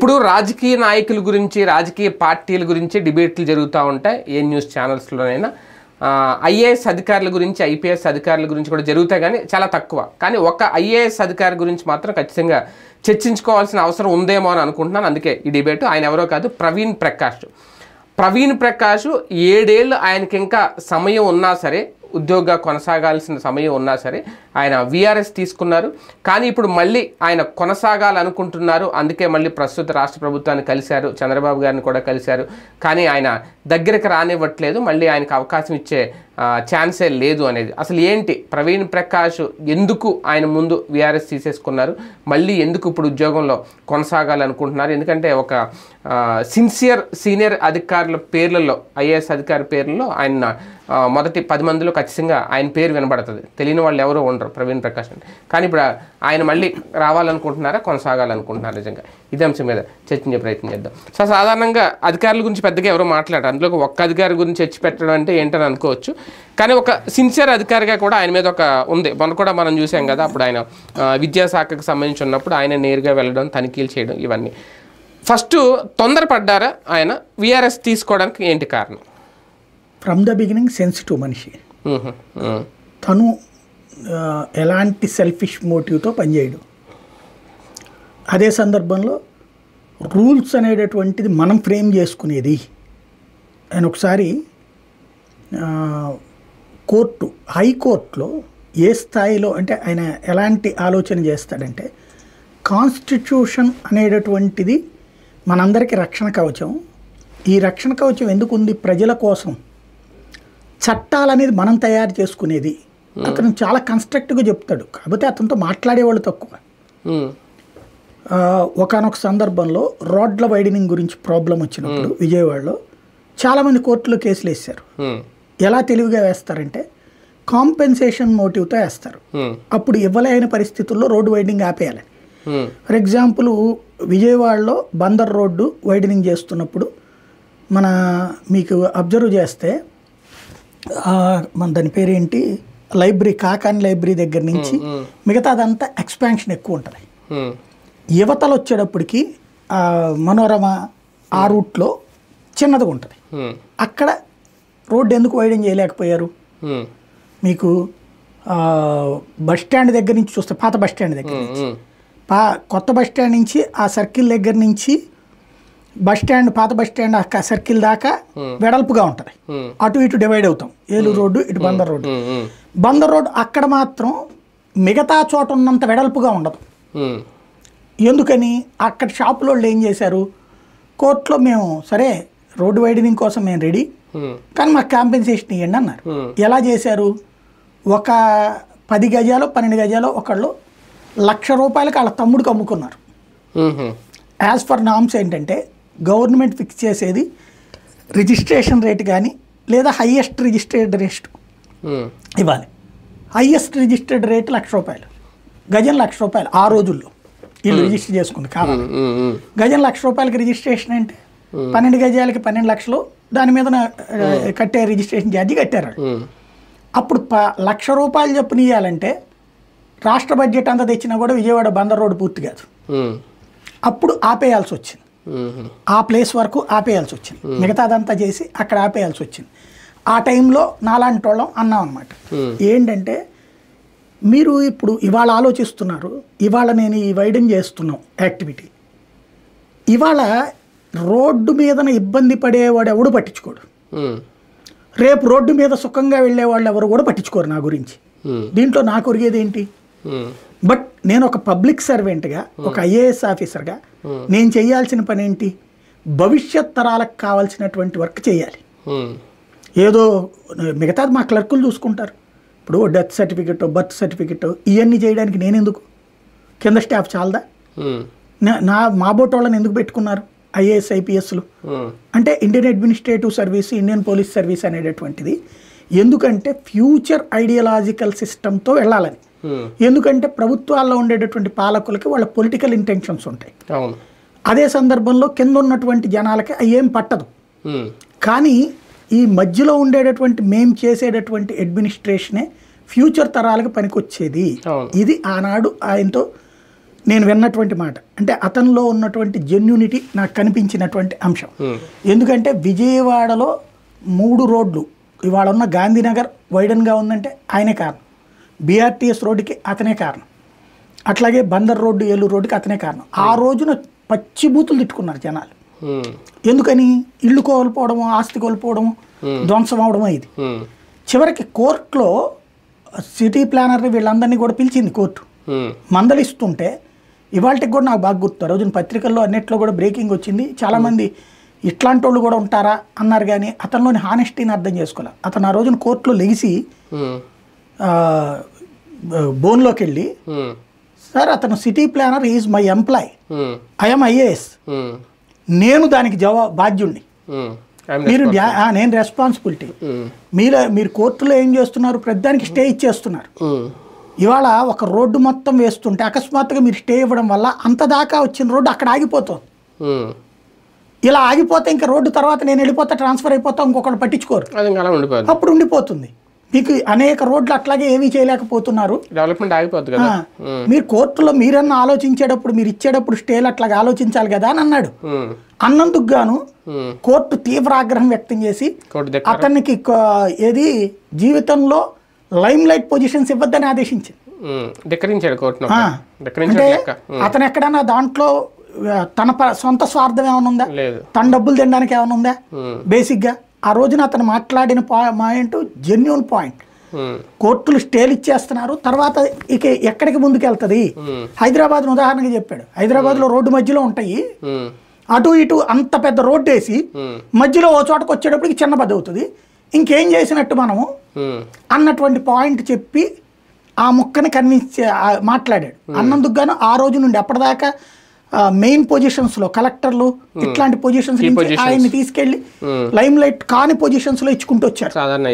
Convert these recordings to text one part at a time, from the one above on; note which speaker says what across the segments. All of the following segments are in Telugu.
Speaker 1: ఎప్పుడు రాజకీయ నాయకుల గురించి, రాజకీయ పార్టీల గురించి డిబేట్లు జరుగుతూ ఉంటాయి ఏ న్యూస్ ఛానల్స్లోనైనా. ఐఏఎస్ అధికారుల గురించి, ఐపీఎస్ అధికారుల గురించి కూడా జరుగుతాయి, కానీ చాలా తక్కువ. కానీ ఒక ఐఏఎస్ అధికారి గురించి మాత్రం ఖచ్చితంగా చర్చించుకోవాల్సిన అవసరం ఉందేమో అని అనుకుంటున్నాను. అందుకే ఈ డిబేటు. ఆయన ఎవరో కాదు, ప్రవీణ్ ప్రకాష్ 7 ఏళ్ళు ఆయనకి ఇంకా సమయం ఉన్నా సరే, ఉద్యోగంగా కొనసాగాల్సిన సమయం ఉన్నా సరే ఆయన వీఆర్ఎస్ తీసుకున్నారు. కానీ ఇప్పుడు మళ్ళీ ఆయన కొనసాగాలనుకుంటున్నారు. అందుకే మళ్ళీ ప్రస్తుత రాష్ట్ర ప్రభుత్వాన్ని కలిశారు, చంద్రబాబు గారిని కూడా కలిశారు. కానీ ఆయన దగ్గరికి రానివ్వట్లేదు, మళ్ళీ ఆయనకు అవకాశం ఇచ్చే ఛాన్సే లేదు అనేది. అసలు ఏంటి ప్రవీణ్ ప్రకాష్ ఎందుకు ఆయన ముందు వీఆర్ఎస్ తీసేసుకున్నారు, మళ్ళీ ఎందుకు ఇప్పుడు ఉద్యోగంలో కొనసాగాలనుకుంటున్నారు? ఎందుకంటే ఒక సీనియర్ అధికారుల పేర్లలో, ఐఏఎస్ అధికారి పేర్లలో ఆయన మొదటి 10 మందిలో ఖచ్చితంగా ఆయన పేరు వినబడుతుంది. తెలియని వాళ్ళు ఎవరో ఉండరు ప్రవీణ్ ప్రకాష్ అంటే. కానీ ఇప్పుడు ఆయన మళ్ళీ రావాలనుకుంటున్నారా, కొనసాగాలనుకుంటున్నారా? నిజంగా ఇదే అంశం మీద చర్చించే ప్రయత్నం చేద్దాం. సో సాధారణంగా అధికారుల గురించి పెద్దగా ఎవరో మాట్లాడారు. అందులో ఒక్క అధికారి గురించి చర్చ పెట్టడం అంటే ఏంటని అనుకోవచ్చు. కానీ ఒక సిన్సియర్ అధికారిగా కూడా ఆయన మీద ఒక ఉంది. మొన్న కూడా మనం చూసాం కదా, అప్పుడు ఆయన విద్యాశాఖకు సంబంధించి ఉన్నప్పుడు ఆయన నేరుగా వెళ్ళడం, తనిఖీలు చేయడం, ఇవన్నీ. ఫస్ట్ తొందరపడ్డారా ఆయన వీఆర్ఎస్ తీసుకోవడానికి? ఏంటి కారణం?
Speaker 2: ఫ్రమ్ ద బిగినింగ్ సెన్సిటివ్ మనిషి తను. ఎలాంటి సెల్ఫిష్ మోటివ్తో పనిచేయడు. అదే సందర్భంలో రూల్స్ అనేటటువంటిది మనం ఫ్రేమ్ చేసుకునేది. ఆయన ఒకసారి హైకోర్టులో ఏ స్థాయిలో అంటే ఆయన ఎలాంటి ఆలోచన చేస్తాడంటే, కాన్స్టిట్యూషన్ అనేటటువంటిది మనందరికీ రక్షణ కవచం. ఈ రక్షణ కవచం ఎందుకు ఉంది? ప్రజల కోసం. చట్టాలు అనేది మనం తయారు చేసుకునేది. అతను చాలా కన్స్ట్రక్టివ్గా చెప్తాడు, కాకపోతే అతనితో మాట్లాడేవాళ్ళు తక్కువ. ఒకానొక సందర్భంలో రోడ్ల వైడనింగ్ గురించి ప్రాబ్లం వచ్చినప్పుడు విజయవాడలో చాలామంది కోర్టులో కేసులు వేశారు. ఎలా తెలివిగా వేస్తారంటే కాంపెన్సేషన్ మోటివ్తో వేస్తారు. అప్పుడు ఇవ్వలేని పరిస్థితుల్లో రోడ్డు వైడనింగ్ ఆపేయాలి. ఫర్ ఎగ్జాంపుల్ విజయవాడలో బందర్ రోడ్డు వైడనింగ్ చేస్తున్నప్పుడు మీకు అబ్జర్వ్ చేస్తే దాని పేరేంటి, లైబ్రరీ, కాకాని లైబ్రరీ దగ్గర నుంచి మిగతాదంతా ఎక్స్పాన్షన్ ఎక్కువ ఉంటుంది. యువతలు వచ్చేటప్పటికి మనోరమ ఆ రూట్లో చిన్నదిగా ఉంటుంది. అక్కడ రోడ్డు ఎందుకు వైడెన్ చేయలేకపోయారు? మీకు బస్ స్టాండ్ దగ్గర నుంచి చూస్తే, పాత బస్ స్టాండ్ దగ్గర నుంచి, కొత్త బస్ స్టాండ్ నుంచి ఆ సర్కిల్ దగ్గర నుంచి పాత బస్ స్టాండ్ సర్కిల్ దాకా వెడల్పుగా ఉంటుంది. అటు ఇటు డివైడ్ అవుతాం. ఏలూరు రోడ్డు, ఇటు బందర్ రోడ్డు. బందర్ రోడ్డు అక్కడ మాత్రం మిగతా చోట ఉన్నంత వెడల్పుగా ఉండదు. ఎందుకని? అక్కడ షాపులో వాళ్ళు ఏం చేశారు, కోర్టులో మేము సరే రోడ్డు వైడనింగ్ కోసం మేము రెడీ, కానీ మాకు కాంపెన్సేషన్ ఇవ్వండి అన్నారు. ఎలా చేశారు? ఒక 10 గజాలు 12 గజాలు ఒకళ్ళు ₹1,00,000 వాళ్ళ తమ్ముడికి అమ్ముకున్నారు. యాజ్ ఫర్ నామ్స్ ఏంటంటే గవర్నమెంట్ ఫిక్స్ చేసేది రిజిస్ట్రేషన్ రేట్ కానీ లేదా హైయెస్ట్ రిజిస్టర్డ్ రేట్ ఇవ్వాలి. హైయెస్ట్ రిజిస్టర్డ్ రేట్ ₹1,00,000, గజం ₹1,00,000 ఆ రోజుల్లో వీళ్ళు రిజిస్టర్ చేసుకుంది కావాలి. గజం ₹1,00,000 రిజిస్ట్రేషన్ అంటే 12 గజాలకి 12 లక్షలు దాని మీద కట్టే రిజిస్ట్రేషన్ ఛార్జీ కట్టారు. అప్పుడు ₹1,00,000 చొప్పున ఇవ్వాలంటే రాష్ట్ర బడ్జెట్ అంతా తెచ్చినా కూడా విజయవాడ బందర్ రోడ్డు పూర్తి కాదు. అప్పుడు ఆపేయాల్సి వచ్చింది. ఆ ప్లేస్ వరకు ఆపేయాల్సి వచ్చింది. మిగతాదంతా చేసి అక్కడ ఆపేయాల్సి వచ్చింది. ఆ టైంలో నాలాంటి వాళ్ళం అన్నాం అనమాట. ఏంటంటే మీరు ఇప్పుడు ఇవాళ ఆలోచిస్తున్నారు, ఇవాళ నేను ఈ వైడెన్ చేస్తున్నాం యాక్టివిటీ, ఇవాళ రోడ్డు మీదన ఇబ్బంది పడేవాడు ఎవడు పట్టించుకోడు. రేపు రోడ్డు మీద సుఖంగా వెళ్ళేవాళ్ళు ఎవరు కూడా పట్టించుకోరు నా గురించి. దీంట్లో నాకు ఒరిగేది ఏంటి? బట్ నేను ఒక పబ్లిక్ సర్వెంట్గా, ఒక ఐఏఎస్ ఆఫీసర్గా నేను చేయాల్సిన పని ఏంటి? భవిష్యత్ తరాలకు కావాల్సినటువంటి వర్క్ చేయాలి. ఏదో మిగతాది మా క్లర్కులు చూసుకుంటారు. ఇప్పుడు డెత్ సర్టిఫికెట్, బర్త్ సర్టిఫికెట్ ఇవన్నీ చేయడానికి నేను ఎందుకు? కింద స్టాఫ్ చాలదా? మా బోట్ వాళ్ళని ఎందుకు పెట్టుకున్నారు ఐఏఎస్ ఐపీఎస్లు? అంటే Indian administrative service, Indian police service అనేటటువంటిది ఎందుకంటే ఫ్యూచర్ ఐడియాలజికల్ సిస్టంతో వెళ్ళాలని. ఎందుకంటే ప్రభుత్వాల్లో ఉండేటటువంటి పాలకులకి వాళ్ళ పొలిటికల్ ఇంటెన్షన్స్ ఉంటాయి. అదే సందర్భంలో కింద ఉన్నటువంటి జనాలకి ఏం పట్టదు. కానీ ఈ మధ్యలో ఉండేటటువంటి మేము చేసేటటువంటి అడ్మినిస్ట్రేషనే ఫ్యూచర్ తరాలకు పనికొచ్చేది. ఇది ఆనాడు ఆయనతో నేను విన్నటువంటి మాట. అంటే అతనిలో ఉన్నటువంటి జెన్యూనిటీ నాకు కనిపించినటువంటి అంశం. ఎందుకంటే విజయవాడలో 3 రోడ్లు ఇవాళ ఉన్న గాంధీనగర్ వైడన్గా ఉందంటే ఆయనే కారణం, బీఆర్టీఎస్ రోడ్డుకి అతనే కారణం, అట్లాగే బందర్ రోడ్డు ఏలూరు రోడ్డుకి అతనే కారణం. ఆ రోజున పచ్చి బూతులు తిట్టుకున్నారు జనాలు. ఎందుకని? ఇల్లు కోల్పోవడము, ఆస్తి కోల్పోవడము, ధ్వంసం అవడము. ఇది చివరికి కోర్టులో సిటీ ప్లానర్ని వీళ్ళందరినీ కూడా పిలిచింది కోర్టు, మందలిస్తుంటే ఇవాళకి కూడా నాకు బాగా గుర్తు. రోజున పత్రికల్లో అన్నిట్లో కూడా బ్రేకింగ్ వచ్చింది. చాలామంది ఇట్లాంటి వాళ్ళు కూడా ఉంటారా అన్నారు, కానీ అతనిలోని హానెస్టీని అర్థం చేసుకోవాలి. అతను ఆ రోజున కోర్టులో లెగిసి బోన్లోకి వెళ్ళి, సార్ అతను city planner is my employee, I'm IAS, నేను దానికి బాధ్యుణ్ణి, మీరు నేను రెస్పాన్సిబిలిటీ, మీరు కోర్టులో ఏం చేస్తున్నారు, ప్రతిదానికి స్టే ఇచ్చేస్తున్నారు. ఇవాళ ఒక రోడ్డు మొత్తం వేస్తుంటే అకస్మాత్తుగా మీరు స్టే ఇవ్వడం వల్ల అంత దాకా వచ్చిన రోడ్డు అక్కడ ఆగిపోతుంది. ఇలా ఆగిపోతే ఇంకా రోడ్డు తర్వాత నేను వెళ్ళిపోతా, ట్రాన్స్ఫర్ అయిపోతా, ఇంకొకటి పట్టించుకోరు, అప్పుడు ఉండిపోతుంది. మీకు అనేక రోడ్లు అట్లాగే ఏమీ చేయలేకపోతున్నారు,
Speaker 1: డెవలప్మెంట్ ఆగిపోతుంది కదా.
Speaker 2: మీరు కోర్టులో మీరన్నా ఆలోచించేటప్పుడు, మీరు ఇచ్చేటప్పుడు స్టేలు అట్లాగా ఆలోచించాలి కదా అని అన్నాడు. అన్నందుకు గాను కోర్టు తీవ్ర ఆగ్రహం వ్యక్తం చేసి అతనికి ఏది జీవితంలో లైమ్ లైట్ పొజిషన్స్ ఇవ్వద్దని ఆదేశించింది. అంటే అతను ఎక్కడన్నా దాంట్లో తన సొంత స్వార్థం ఏమైనా ఉందా, తన డబ్బులు తినడానికి ఏమైనా ఉందా? బేసిక్గా ఆ రోజున అతను మాట్లాడిన పాయింట్ జెన్యూన్ పాయింట్. కోర్టులు స్టేలు ఇచ్చేస్తున్నారు, తర్వాత ఇక ఎక్కడికి ముందుకెళ్తుంది? హైదరాబాద్ ఉదాహరణగా చెప్పాడు. హైదరాబాద్లో రోడ్డు మధ్యలో ఉంటాయి, అటు ఇటు అంత పెద్ద రోడ్డు వేసి మధ్యలో ఓ చోటకు వచ్చేటప్పటికి చిన్న బద్ద అవుతుంది, ఇంకేం చేసినట్టు మనము అన్నటువంటి పాయింట్ చెప్పి ఆ ముక్కని కన్విన్స్ మాట్లాడాడు. అన్నందుకు గాను ఆ రోజు నుండి అప్పటిదాకా మెయిన్ పొజిషన్స్ లో కలెక్టర్లు ఇట్లాంటి పొజిషన్స్ ఆయన్ని తీసుకెళ్లి లైమ్ లైట్ కాని పొజిషన్స్ లో ఇచ్చుకుంటూ వచ్చారు.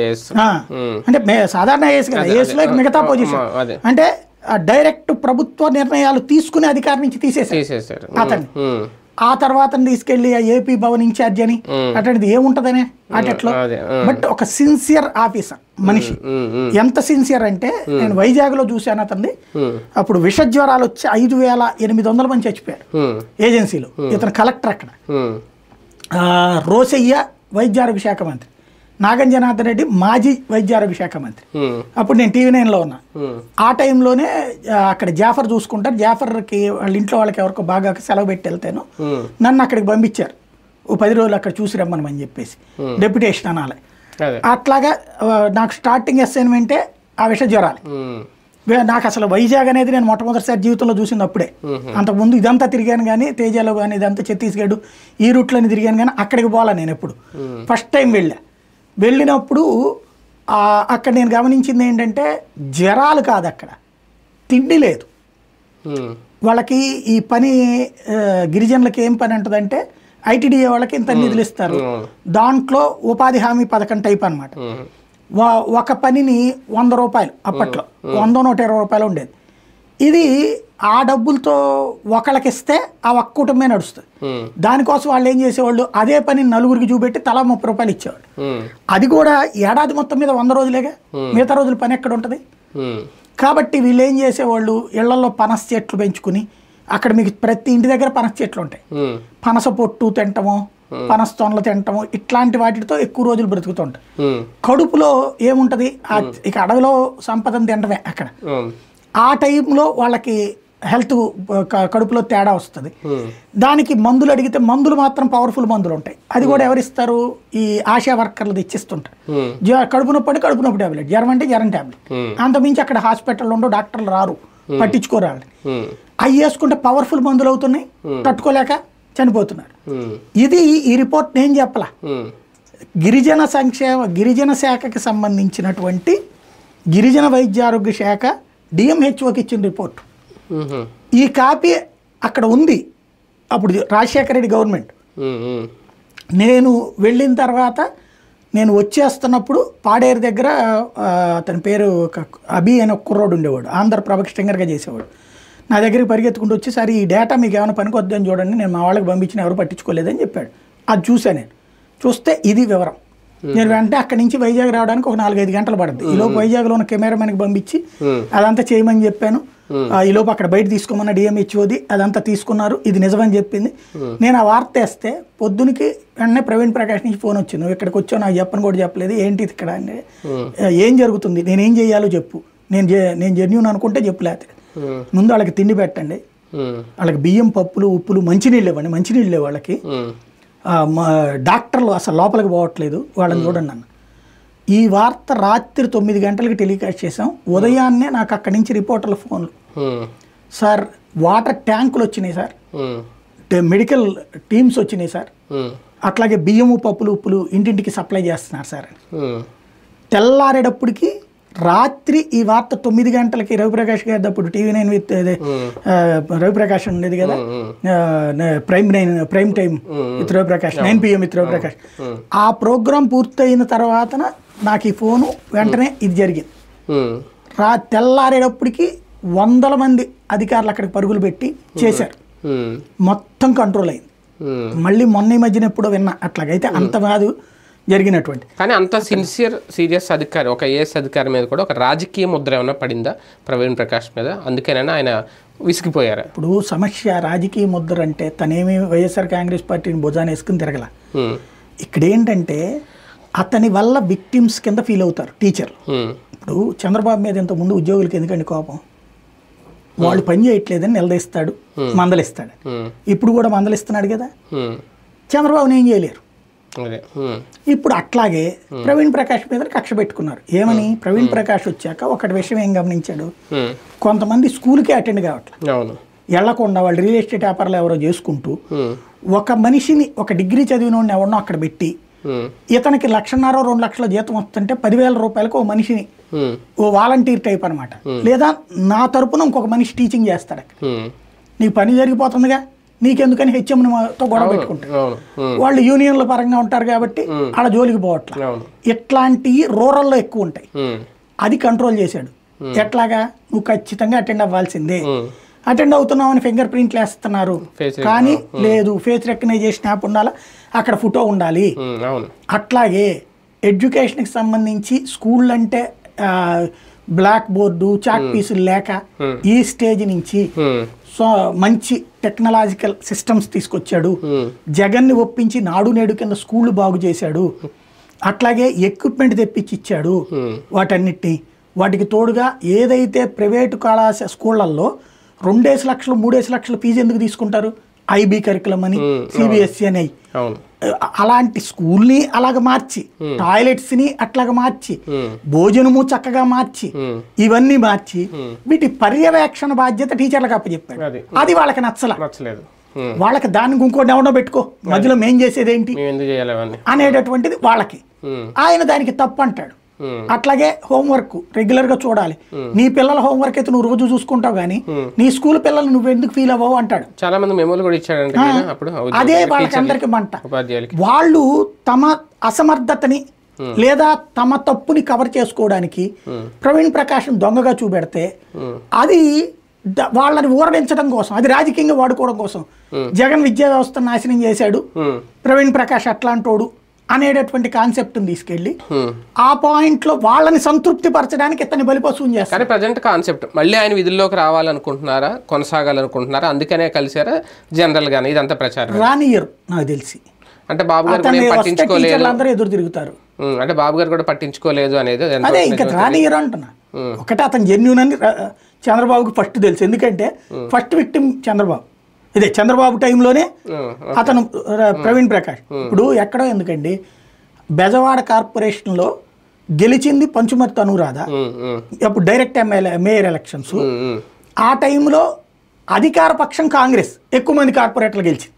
Speaker 2: అంటే సాధారణ ఐఏఎస్ కదా, ఐఏఎస్ లో మిగతా పొజిషన్ అంటే డైరెక్ట్ ప్రభుత్వ నిర్ణయాలు తీసుకునే అధికారం నుంచి తీసేసారు అతన్ని. ఆ తర్వాత తీసుకెళ్లి ఏపీ భవన్ ఇన్ఛార్జ్ అని అట్లాంటిది ఏముంటదనే అట్లా. బట్ ఒక సిన్సియర్ ఆఫీసర్ మనిషి, ఎంత సిన్సియర్ అంటే నేను వైజాగ్ లో చూశాను అతన్ని. అప్పుడు విష జ్వరాలు వచ్చి 5,800 మంది చచ్చిపోయారు ఏజెన్సీలో. ఇతను కలెక్టర్ అక్కడ. రోసయ్య వైద్యారోగ్య శాఖ మంత్రి, నాగం జనార్దన్ రెడ్డి మాజీ వైద్యారోగ్య శాఖ మంత్రి. అప్పుడు నేను TV9లో ఉన్నా. ఆ టైంలోనే అక్కడ జాఫర్ చూసుకుంటారు. జాఫర్కి వాళ్ళ ఇంట్లో వాళ్ళకి ఎవరికో బాగా సెలవు పెట్టి వెళ్తాను, నన్ను అక్కడికి పంపించారు. ఓ 10 రోజులు అక్కడ చూసి రమ్మని చెప్పేసి డెప్యుటేషన్ అనాలి. అట్లాగా నాకు స్టార్టింగ్ అసైన్మెంటే ఆ విష జ్వరాలు. నాకు అసలు వైజాగ్ అనేది నేను మొట్టమొదటిసారి జీవితంలో చూసింది అప్పుడే. అంతకుముందు ఇదంతా తిరిగాను కానీ, తేజాలో కానీ, ఇదంతా ఛత్తీస్గఢ్ ఈ రూట్లోని తిరిగాను కానీ అక్కడికి పోలా నేను ఎప్పుడు. ఫస్ట్ టైం వెళ్ళినప్పుడు అక్కడ నేను గమనించింది ఏంటంటే జ్వరాలు కాదు, అక్కడ తిండి లేదు వాళ్ళకి. ఈ పని గిరిజనులకి ఏం పని ఉంటుందంటే ITDA వాళ్ళకి ఇంత నిధులు ఇస్తారు, దాంట్లో ఉపాధి హామీ పథకం టైప్ అనమాట. ఒక పనిని 100 రూపాయలు, అప్పట్లో 100-120 రూపాయలు ఉండేది. ఇది ఆ డబ్బులతో ఒకళ్ళకి ఇస్తే ఆ ఒక్క కుటుంబమే నడుస్తుంది. దానికోసం వాళ్ళు ఏం చేసేవాళ్ళు, అదే పని నలుగురికి చూపెట్టి తలా 30 రూపాయలు ఇచ్చేవాళ్ళు. అది కూడా ఏడాది మొత్తం మీద 100 రోజులేగా, మిగతా రోజులు పని ఎక్కడ ఉంటుంది. కాబట్టి వీళ్ళు ఏం చేసేవాళ్ళు, ఇళ్లలో పనస చెట్లు పెంచుకుని, అక్కడ మీకు ప్రతి ఇంటి దగ్గర పనస చెట్లు ఉంటాయి, పనస పొట్టు తింటము, పనస తొనలు తింటము, ఇట్లాంటి వాటితో ఎక్కువ రోజులు బ్రతుకుతుంటాయి. కడుపులో ఏముంటది, ఇక అడవిలో సంపదను తినటమే అక్కడ. ఆ టైంలో వాళ్ళకి హెల్త్ కడుపులో తేడా వస్తుంది. దానికి మందులు అడిగితే మందులు మాత్రం పవర్ఫుల్ మందులు ఉంటాయి. అది కూడా ఎవరిస్తారు, ఈ ఆశా వర్కర్లు తెచ్చిస్తుంటారు. కడుపు నొప్పి అంటే కడుపు నొప్పి టాబ్లెట్, జ్వరం అంటే జ్వరం టాబ్లెట్. అంతమించి అక్కడ హాస్పిటల్లో ఉండో డాక్టర్లు రారు, పట్టించుకోరాలి. అవి వేసుకుంటే పవర్ఫుల్ మందులు అవుతున్నాయి, తట్టుకోలేక చనిపోతున్నారు. ఇది ఈ రిపోర్ట్ నేను చెప్పలా, గిరిజన శాఖకి సంబంధించినటువంటి గిరిజన వైద్యారోగ్య శాఖ DMHOకి ఇచ్చిన రిపోర్ట్. ఈ కాపీ అక్కడ ఉంది అప్పుడు రాజశేఖర రెడ్డి గవర్నమెంట్. నేను వెళ్ళిన తర్వాత నేను వచ్చేస్తున్నప్పుడు పాడేరు దగ్గర అతని పేరు అభి అని ఒక కుర్రోడు ఉండేవాడు, ఆంధ్రప్రభకి స్ట్రింగర్గా చేసేవాడు. నా దగ్గరికి పరిగెత్తుకుంటూ వచ్చి, సరే ఈ డేటా మీకు ఏమైనా పనికొద్దని చూడండి, నేను మా వాళ్ళకి పంపించిన ఎవరు పట్టించుకోలేదని చెప్పాడు. అది చూసాను నేను. చూస్తే ఇది వివరం. నేను వెంటనే అక్కడి నుంచి వైజాగ్ రావడానికి ఒక 4-5 గంటలు పడుతుంది. ఈలోపు వైజాగ్లో ఉన్న కెమెరామెన్కి పంపించి అదంతా చేయమని చెప్పాను. ఈ లోపు అక్కడ బయట తీసుకోమన్న డిఎంహెచ్ఓది అదంతా తీసుకున్నారు, ఇది నిజమని చెప్పింది. నేను ఆ వార్త వేస్తే పొద్దునికి వెంటనే ప్రవీణ్ ప్రకాష్ నుంచి ఫోన్ వచ్చింది, నువ్వు ఇక్కడికి వచ్చావు నాకు చెప్పని కూడా చెప్పలేదు, ఏంటి ఇక్కడ అంటే ఏం జరుగుతుంది, నేనేం చేయాలో చెప్పు, నేను జెన్యూన్ అనుకుంటే చెప్పు, లేకపోతే ముందు వాళ్ళకి తిండి పెట్టండి, వాళ్ళకి బియ్యం పప్పులు ఉప్పులు మంచినీళ్ళు ఇవ్వండి, మంచినీళ్ళు వాళ్ళకి, డాక్టర్లు అసలు లోపలికి పోవట్లేదు వాళ్ళని చూడండి అన్న. ఈ వార్త రాత్రి 9 గంటలకి టెలికాస్ట్ చేసాం. ఉదయాన్నే నాకు అక్కడి నుంచి రిపోర్టర్ల ఫోన్లు, సార్ వాటర్ ట్యాంకులు వచ్చినాయి సార్, మెడికల్ టీమ్స్ వచ్చినాయి సార్, అట్లాగే బియ్యము పప్పులు ఉప్పులు ఇంటింటికి సప్లై చేస్తున్నారు సార్ అని. తెల్లారేటప్పటికి రాత్రి ఈ వార్త 9 గంటలకి రవిప్రకాష్ గారి అప్పుడు TV9 విత్ రవిప్రకాష్ ఉండేది కదా, prime time with Raviprakash, 9 PM with Raviprakash, ఆ ప్రోగ్రాం పూర్తయిన తర్వాత నాకు ఈ ఫోను వెంటనే ఇది జరిగింది. తెల్లారేటప్పటికి 100 మంది అధికారులు అక్కడికి పరుగులు పెట్టి చేశారు, మొత్తం కంట్రోల్ అయింది. మళ్ళీ మొన్న ఈ మధ్యన ఎప్పుడో విన్నా అట్లాగైతే అంత కాదు జరిగినటువంటి.
Speaker 1: కానీ అంత సీరియస్ అధికారి, ఒక ఐఏఎస్ అధికారి మీద కూడా ఒక రాజకీయ ముద్ర ఏమైనా పడిందా ప్రవీణ్ ప్రకాష్ మీద? అందుకేనైనా ఆయన విసిగిపోయారు.
Speaker 2: ఇప్పుడు సమస్య రాజకీయ ముద్ర అంటే తనేమి వైఎస్ఆర్ కాంగ్రెస్ పార్టీని భుజాన్ని వేసుకుని తిరగల. ఇక్కడ ఏంటంటే అతని వల్ల విక్టిమ్స్ కింద ఫీల్ అవుతారు టీచర్లు. ఇప్పుడు చంద్రబాబు మీద ఇంత ముందు ఉద్యోగులకి ఎందుకండి కోపం, వాళ్ళు పని చేయట్లేదని నిలదీస్తాడు, మందలిస్తాడు. ఇప్పుడు కూడా మందలిస్తున్నాడు కదా, చంద్రబాబుని ఏం చేయలేరు. ఇప్పుడు అట్లాగే ప్రవీణ్ ప్రకాష్ మీద కక్ష పెట్టుకున్నారు. ఏమని, ప్రవీణ్ ప్రకాష్ వచ్చాక ఒకటి విషయం ఏం గమనించాడు, కొంతమంది స్కూల్కి అటెండ్ కావట్లేదు, వెళ్లకుండా వాళ్ళు రియల్ ఎస్టేట్ వ్యాపారాలు ఎవరో చేసుకుంటూ ఒక మనిషిని, ఒక డిగ్రీ చదివిన వాడిని ఎవరినో అక్కడ పెట్టి ఇతనికి 1,50,000 2 లక్షల జీతం వస్తుంటే 10,000 రూపాయలకు ఓ మనిషిని, ఓ వాలంటీర్ టైప్ అనమాట, లేదా నా తరపున ఇంకొక మనిషి టీచింగ్ చేస్తాడు, నీకు పని జరిగిపోతుందిగా నీకెందుకని హెచ్ఎంతో గొడవ పెట్టుకుంటారు. వాళ్ళు యూనియన్ల పరంగా ఉంటారు కాబట్టి ఆడ జోలికి పోవట్లేదు. ఇట్లాంటివి రూరల్లో ఎక్కువ ఉంటాయి. అది కంట్రోల్ చేశాడు. ఎట్లాగా, నువ్వు ఖచ్చితంగా అటెండ్ అవ్వాల్సిందే, అటెండ్ అవుతున్నామని ఫింగర్ ప్రింట్లు వేస్తున్నారు కానీ లేదు, ఫేస్ రికగ్నైజేషన్ యాప్ ఉండాలి, అక్కడ ఫోటో ఉండాలి. అట్లాగే ఎడ్యుకేషన్కి సంబంధించి స్కూల్ అంటే బ్లాక్ బోర్డు చాక్ పీసులు లేక ఈ స్టేజ్ నుంచి సో మంచి టెక్నాలజికల్ సిస్టమ్స్ తీసుకొచ్చాడు. జగన్ని ఒప్పించి నాడు నేడు కింద స్కూళ్ళు బాగు చేశాడు. అట్లాగే ఎక్విప్మెంట్ తెప్పించి ఇచ్చాడు. వాటన్నిటినీ వాటికి తోడుగా ఏదైతే ప్రైవేటు కళాశాల స్కూళ్ళల్లో 2 లక్షలు 3 లక్షలు ఫీజు ఎందుకు తీసుకుంటారు, ఐబీ కరికులం అని, సిబిఎస్ఈ అని, అలాంటి స్కూల్ని అలాగ మార్చి, టాయిలెట్స్ ని అట్లాగా మార్చి, భోజనము చక్కగా మార్చి, ఇవన్నీ మార్చి వీటి పర్యవేక్షణ బాధ్యత టీచర్లకు అప్పచెప్పాడు. అది వాళ్ళకి నచ్చలేదు. వాళ్ళకి దానికి ఇంకోటి ఎవడో పెట్టుకో, మధ్యలో మేం చేసేది ఏంటి అనేటటువంటిది వాళ్ళకి. ఆయన దానికి తప్పు అంటాడు. అట్లాగే హోంవర్క్ రెగ్యులర్ గా చూడాలి. నీ పిల్లల హోంవర్క్ అయితే నువ్వు రోజు చూసుకుంటావు కానీ నీ స్కూల్ పిల్లలు నువ్వు ఎందుకు ఫీల్ అవ్వవు అంటాడు.
Speaker 1: చాలా మంది మెమోలు కూడా ఇచ్చాడు.
Speaker 2: అదే వాళ్ళకి అందరికి మంట. వాళ్ళు తమ అసమర్థతని లేదా తమ తప్పుని కవర్ చేసుకోవడానికి ప్రవీణ్ ప్రకాష్ దొంగగా చూపెడితే అది వాళ్ళని ఊరడించడం కోసం, అది రాజకీయంగా వాడుకోవడం కోసం. జగన్ విద్యా వ్యవస్థను నాశనం చేశాడు, ప్రవీణ్ ప్రకాష్ అట్లాంటోడు అనేటటువంటి కాన్సెప్ట్ని తీసుకెళ్ళి ఆ పాయింట్ లో వాళ్ళని సంతృప్తి పరచడానికి ఇతన్ని బలిపశువుని చేస్తారు.
Speaker 1: కానీ ప్రజెంట్ కాన్సెప్ట్ మళ్ళీ ఆయన విధుల్లోకి రావాలనుకుంటున్నారా, కొనసాగాలనుకుంటున్నారా, అందుకనే కలిసారా జనరల్ గానే ఇదంతా ప్రచారం?
Speaker 2: రానియరు నాకు తెలిసి.
Speaker 1: అంటే బాబు గారు పట్టించుకోలేదు,
Speaker 2: అందరూ ఎదురు తిరుగుతారు.
Speaker 1: అంటే బాబు గారు కూడా పట్టించుకోలేదు అనేది
Speaker 2: అదే ఇంకా రానియరు అంటున్నా. ఒకటే అతను జెన్యూన్ అని చంద్రబాబుకి ఫస్ట్ తెలుసు. ఎందుకంటే ఫస్ట్ విక్టిమ్ చంద్రబాబు. ఇదే చంద్రబాబు టైంలోనే అతను ప్రవీణ్ ప్రకాష్. ఇప్పుడు ఎక్కడో ఎందుకండి, బెజవాడ కార్పొరేషన్లో గెలిచింది పంచుమర్తి అనురాధ, అప్పుడు డైరెక్ట్ మేయర్ ఎలక్షన్స్. ఆ టైంలో అధికార పక్షం కాంగ్రెస్ ఎక్కువ మంది కార్పొరేటర్లు గెలిచింది.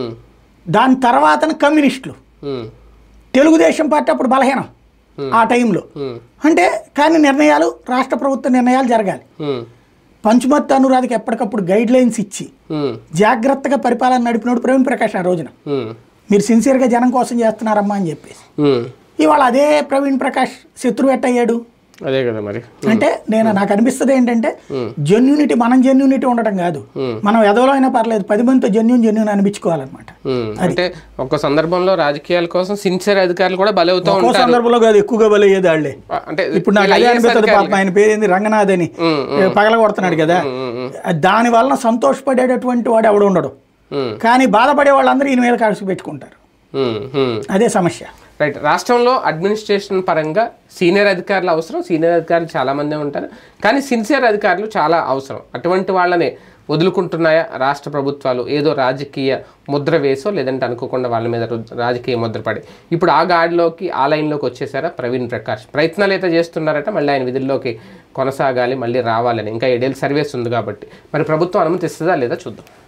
Speaker 2: దాని తర్వాత కమ్యూనిస్టులు, తెలుగుదేశం పార్టీ అప్పుడు బలహీనం ఆ టైంలో. అంటే కానీ నిర్ణయాలు రాష్ట్ర ప్రభుత్వ నిర్ణయాలు జరగాలి. పంచుమర్తి అనురాధకి ఎప్పటికప్పుడు గైడ్ లైన్స్ ఇచ్చి జాగ్రత్తగా పరిపాలన నడిపినప్పుడు ప్రవీణ్ ప్రకాష్ ఆ రోజున మీరు సిన్సియర్గా జనం కోసం చేస్తున్నారమ్మా అని చెప్పేసి. ఇవాళ అదే ప్రవీణ్ ప్రకాష్ శత్రువు ఎట్టయ్యాడు.
Speaker 1: అదే కదా మరి.
Speaker 2: అంటే నాకు అనిపిస్తుంది ఏంటంటే జెన్యూనిటీ, మనం జెన్యూనిటీ ఉండటం కాదు, మనం ఎదవలో అయినా పర్లేదు 10 మందితో జెన్యూన్ అనిపించుకోవాలన్నమాట.
Speaker 1: అంటే ఒక సందర్భంలో రాజకీయాల కోసం సిన్సియర్ అధికారులు కూడా బలవుతూ
Speaker 2: ఒక
Speaker 1: ఉంటారు.
Speaker 2: సందర్భంలో కాదు, ఎక్కువగా బలయ్యేది వాళ్ళే. అంటే ఇప్పుడు నాకు అదే అనిపిస్తుంది, పాపం ఆయన పేరు ఏంది, రంగనాథ్ అని పగల కొడుతున్నాడు కదా, దాని వలన సంతోషపడేటటువంటి వాడు ఎవడు ఉండడు, కానీ బాధపడే వాళ్ళందరూ ఈయన మీద కాల్సి పెట్టుకుంటారు. అదే సమస్య.
Speaker 1: రైట్. రాష్ట్రంలో అడ్మినిస్ట్రేషన్ పరంగా సీనియర్ అధికారులు అవసరం, సీనియర్ అధికారులు చాలామందే ఉంటారు, కానీ సిన్సియర్ అధికారులు చాలా అవసరం. అటువంటి వాళ్ళనే వదులుకుంటున్నాయా రాష్ట్ర ప్రభుత్వాలు? ఏదో రాజకీయ ముద్ర వేసో లేదంటే అనుకోకుండా వాళ్ళ మీద రాజకీయ ముద్ర పడి ఇప్పుడు ఆ గాడిలోకి, ఆ లైన్లోకి వచ్చేసారా ప్రవీణ్ ప్రకాష్? ప్రయత్నాలు అయితే చేస్తున్నారట మళ్ళీ ఆయన విధుల్లోకి కొనసాగాలి, మళ్ళీ రావాలని. ఇంకా 7 ఏళ్ళ సర్వీస్ ఉంది కాబట్టి మరి ప్రభుత్వం అనుమతిస్తుందా లేదా చూద్దాం.